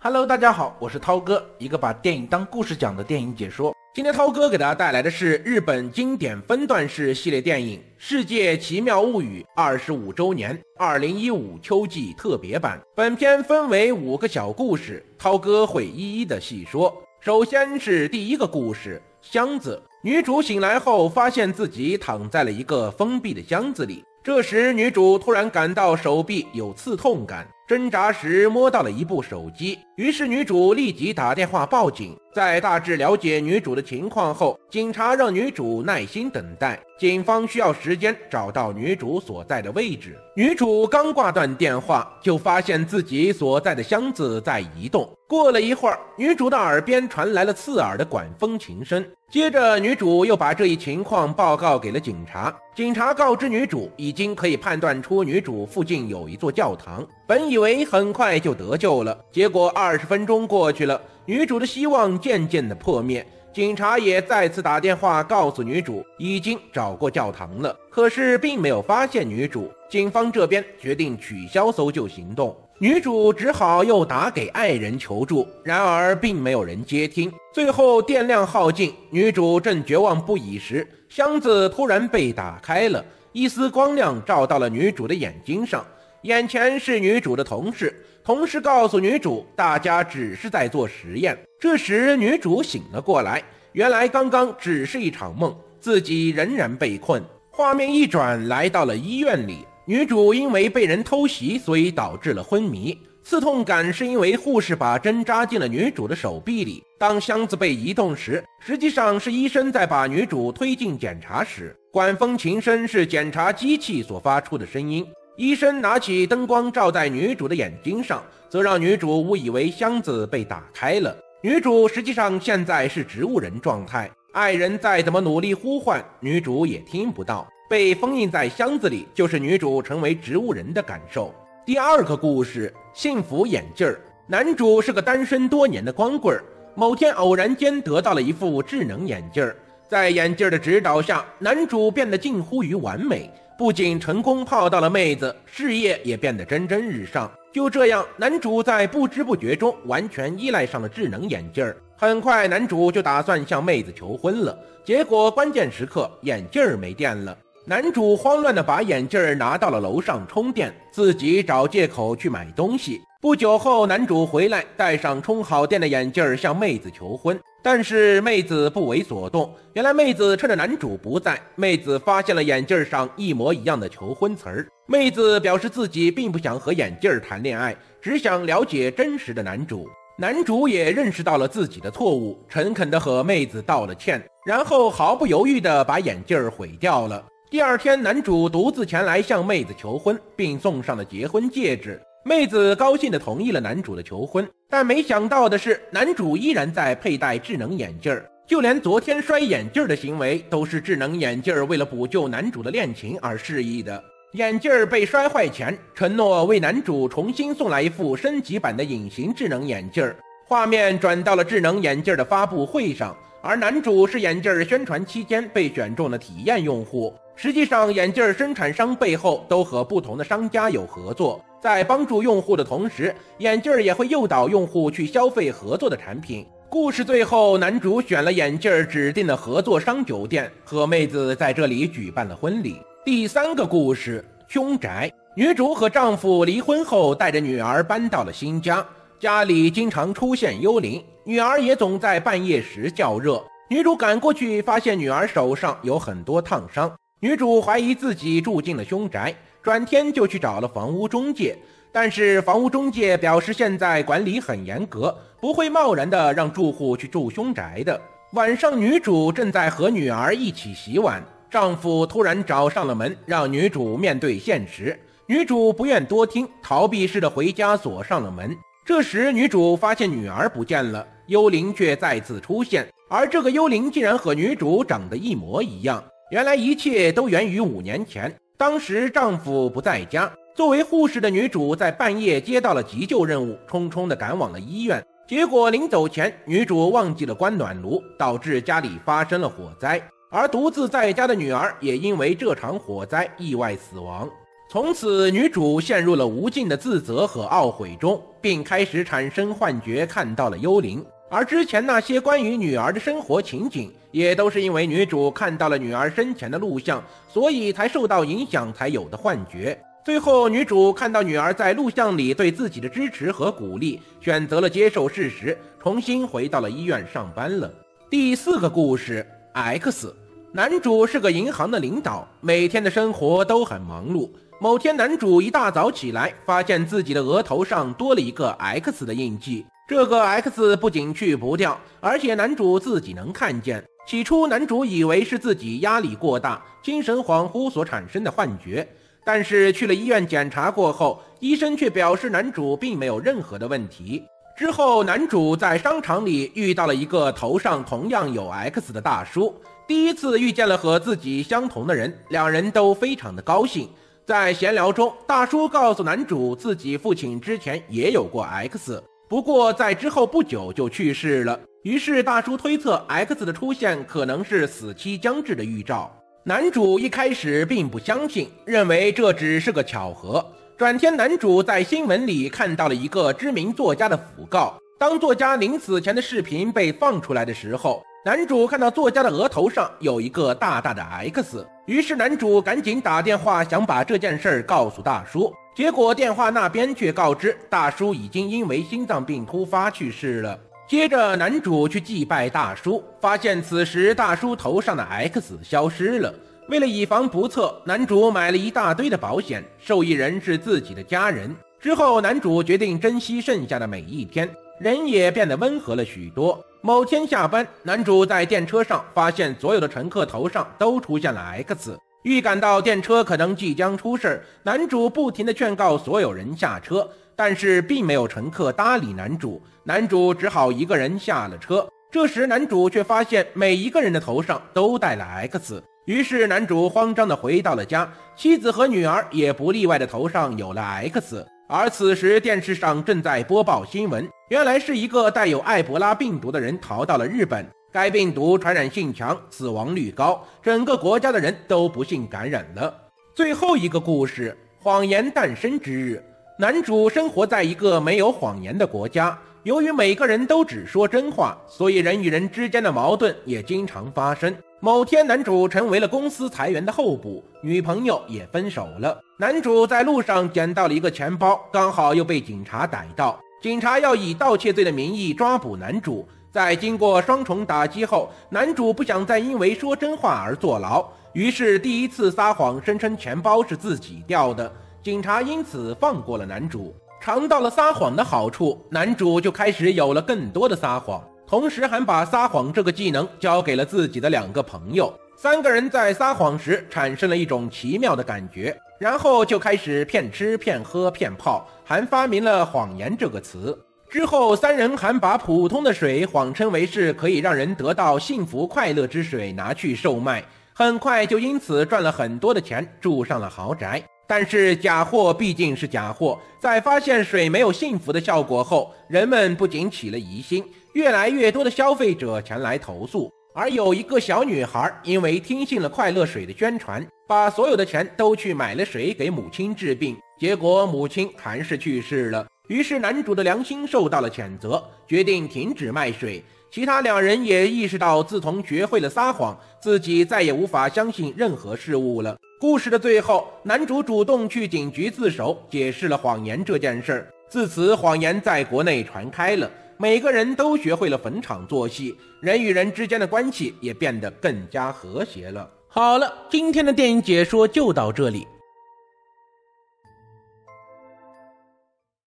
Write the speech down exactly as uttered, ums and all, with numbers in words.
Hello， 大家好，我是涛哥，一个把电影当故事讲的电影解说。今天涛哥给大家带来的是日本经典分段式系列电影《世界奇妙物语》二十五周年二零一五秋季特别版。本片分为五个小故事，涛哥会一一的细说。首先是第一个故事，箱子。女主醒来后发现自己躺在了一个封闭的箱子里，这时女主突然感到手臂有刺痛感，挣扎时摸到了一部手机，于是女主立即打电话报警。在大致了解女主的情况后，警察让女主耐心等待，警方需要时间找到女主所在的位置。女主刚挂断电话，就发现自己所在的箱子在移动。过了一会儿，女主的耳边传来了刺耳的管风琴声，接着女主又把这一情况报告给了警察。警察告知女主已经可以判断出女主附近有一座教堂，本以为很快就得救了，结果二十分钟过去了，女主的希望渐渐的破灭。警察也再次打电话告诉女主已经找过教堂了，可是并没有发现女主。警方这边决定取消搜救行动，女主只好又打给爱人求助，然而并没有人接听。最后电量耗尽，女主正绝望不已时，箱子突然被打开了，一丝光亮照到了女主的眼睛上，眼前是女主的同事，同事告诉女主大家只是在做实验。这时女主醒了过来，原来刚刚只是一场梦，自己仍然被困。画面一转，来到了医院里，女主因为被人偷袭，所以导致了昏迷。刺痛感是因为护士把针扎进了女主的手臂里。当箱子被移动时，实际上是医生在把女主推进检查室。管风琴声是检查机器所发出的声音。医生拿起灯光照在女主的眼睛上，则让女主误以为箱子被打开了。女主实际上现在是植物人状态，爱人再怎么努力呼唤，女主也听不到。被封印在箱子里，就是女主成为植物人的感受。第二个故事，幸福眼镜儿。男主是个单身多年的光棍儿，某天偶然间得到了一副智能眼镜儿，在眼镜的指导下，男主变得近乎于完美，不仅成功泡到了妹子，事业也变得蒸蒸日上。就这样，男主在不知不觉中完全依赖上了智能眼镜儿。很快，男主就打算向妹子求婚了，结果关键时刻眼镜儿没电了。男主慌乱地把眼镜儿拿到了楼上充电，自己找借口去买东西。不久后，男主回来，带上充好电的眼镜儿向妹子求婚，但是妹子不为所动。原来妹子趁着男主不在，妹子发现了眼镜上一模一样的求婚词儿。妹子表示自己并不想和眼镜谈恋爱，只想了解真实的男主。男主也认识到了自己的错误，诚恳地和妹子道了歉，然后毫不犹豫地把眼镜毁掉了。第二天，男主独自前来向妹子求婚，并送上了结婚戒指。妹子高兴地同意了男主的求婚，但没想到的是，男主依然在佩戴智能眼镜，就连昨天摔眼镜的行为都是智能眼镜为了补救男主的恋情而示意的。眼镜被摔坏前，承诺为男主重新送来一副升级版的隐形智能眼镜。画面转到了智能眼镜的发布会上，而男主是眼镜宣传期间被选中的体验用户。实际上，眼镜生产商背后都和不同的商家有合作，在帮助用户的同时，眼镜也会诱导用户去消费合作的产品。故事最后，男主选了眼镜指定的合作商酒店，和妹子在这里举办了婚礼。第三个故事，凶宅。女主和丈夫离婚后，带着女儿搬到了新家，家里经常出现幽灵，女儿也总在半夜时叫热。女主赶过去，发现女儿手上有很多烫伤。女主怀疑自己住进了凶宅，转天就去找了房屋中介，但是房屋中介表示现在管理很严格，不会贸然的让住户去住凶宅的。晚上，女主正在和女儿一起洗碗，丈夫突然找上了门，让女主面对现实。女主不愿多听，逃避似的回家锁上了门。这时女主发现女儿不见了，幽灵却再次出现，而这个幽灵竟然和女主长得一模一样。原来一切都源于五年前，当时丈夫不在家，作为护士的女主在半夜接到了急救任务，匆匆地赶往了医院。结果临走前，女主忘记了关暖炉，导致家里发生了火灾，而独自在家的女儿也因为这场火灾意外死亡。 从此女主陷入了无尽的自责和懊悔中，并开始产生幻觉，看到了幽灵。而之前那些关于女儿的生活情景，也都是因为女主看到了女儿生前的录像，所以才受到影响才有的幻觉。最后女主看到女儿在录像里对自己的支持和鼓励，选择了接受事实，重新回到了医院上班了。第四个故事 X。 男主是个银行的领导，每天的生活都很忙碌。某天男主一大早起来，发现自己的额头上多了一个 X 的印记。这个 X 不仅去不掉，而且男主自己能看见。起初男主以为是自己压力过大，精神恍惚所产生的幻觉，但是去了医院检查过后，医生却表示男主并没有任何的问题。之后男主在商场里遇到了一个头上同样有 X 的大叔，第一次遇见了和自己相同的人，两人都非常的高兴。在闲聊中，大叔告诉男主自己父亲之前也有过 X， 不过在之后不久就去世了。于是大叔推测 X 的出现可能是死期将至的预兆。男主一开始并不相信，认为这只是个巧合。转天男主在新闻里看到了一个知名作家的讣告，当作家临死前的视频被放出来的时候，男主看到作家的额头上有一个大大的 X， 于是男主赶紧打电话想把这件事告诉大叔，结果电话那边却告知大叔已经因为心脏病突发去世了。接着男主去祭拜大叔，发现此时大叔头上的 X 消失了。为了以防不测，男主买了一大堆的保险，受益人是自己的家人。之后男主决定珍惜剩下的每一天，人也变得温和了许多。某天下班，男主在电车上发现所有的乘客头上都出现了 X， 预感到电车可能即将出事，男主不停地劝告所有人下车，但是并没有乘客搭理男主，男主只好一个人下了车。这时男主却发现每一个人的头上都带了 X， 于是男主慌张地回到了家，妻子和女儿也不例外的头上有了 X。而此时电视上正在播报新闻，原来是一个带有埃博拉病毒的人逃到了日本，该病毒传染性强，死亡率高，整个国家的人都不幸感染了。最后一个故事，谎言诞生之日。男主生活在一个没有谎言的国家，由于每个人都只说真话，所以人与人之间的矛盾也经常发生。某天男主成为了公司裁员的候补，女朋友也分手了。男主在路上捡到了一个钱包，刚好又被警察逮到，警察要以盗窃罪的名义抓捕男主。在经过双重打击后，男主不想再因为说真话而坐牢，于是第一次撒谎，声称钱包是自己掉的，警察因此放过了男主。尝到了撒谎的好处，男主就开始有了更多的撒谎，同时还把撒谎这个技能交给了自己的两个朋友。三个人在撒谎时产生了一种奇妙的感觉，然后就开始骗吃骗喝骗泡，还发明了谎言这个词。之后三人还把普通的水谎称为是可以让人得到幸福快乐之水拿去售卖，很快就因此赚了很多的钱，住上了豪宅。但是假货毕竟是假货，在发现水没有幸福的效果后，人们不仅起了疑心，越来越多的消费者前来投诉。而有一个小女孩因为听信了快乐水的宣传，把所有的钱都去买了水给母亲治病，结果母亲还是去世了。于是男主的良心受到了谴责，决定停止卖水。其他两人也意识到自从学会了撒谎，自己再也无法相信任何事物了。故事的最后，男主主动去警局自首，解释了谎言这件事。自此谎言在国内传开了，每个人都学会了逢场作戏，人与人之间的关系也变得更加和谐了。好了，今天的电影解说就到这里。